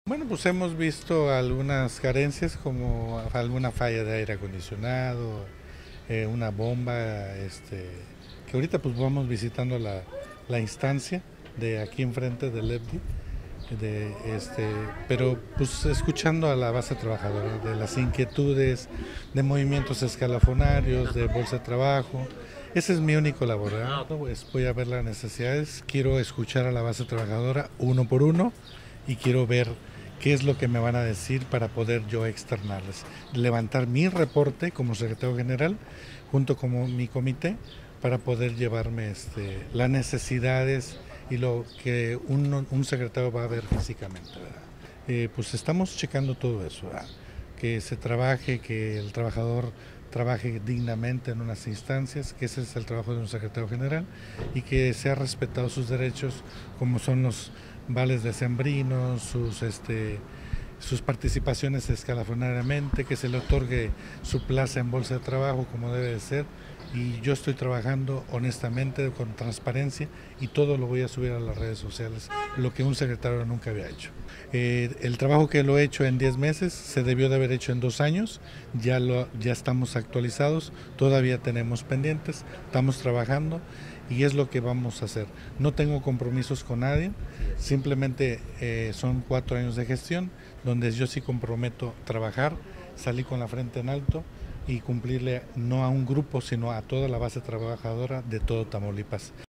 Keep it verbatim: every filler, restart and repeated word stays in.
Bueno, pues hemos visto algunas carencias como alguna falla de aire acondicionado, eh, una bomba, este, que ahorita pues vamos visitando la, la instancia de aquí enfrente del E P D I, de, este, pero pues escuchando a la base trabajadora de las inquietudes, de movimientos escalafonarios, de bolsa de trabajo. Ese es mi único labor, ¿verdad? Pues voy a ver las necesidades, quiero escuchar a la base trabajadora uno por uno y quiero ver qué es lo que me van a decir para poder yo externarles. Levantar mi reporte como secretario general junto con mi comité para poder llevarme este, las necesidades y lo que un, un secretario va a ver físicamente, ¿verdad? Eh, pues estamos checando todo eso, ¿verdad? Que se trabaje, que el trabajador trabaje dignamente en unas instancias, que ese es el trabajo de un secretario general, y que sea respetado sus derechos, como son los vales decembrinos, sus este sus participaciones escalafonariamente, que se le otorgue su plaza en bolsa de trabajo como debe de ser. Y yo estoy trabajando honestamente, con transparencia, y todo lo voy a subir a las redes sociales, lo que un secretario nunca había hecho. Eh, el trabajo que lo he hecho en diez meses se debió de haber hecho en dos años, ya, lo, ya estamos actualizados, todavía tenemos pendientes, estamos trabajando y es lo que vamos a hacer. No tengo compromisos con nadie, simplemente eh, son cuatro años de gestión donde yo sí comprometo trabajar, salir con la frente en alto y cumplirle no a un grupo, sino a toda la base trabajadora de todo Tamaulipas.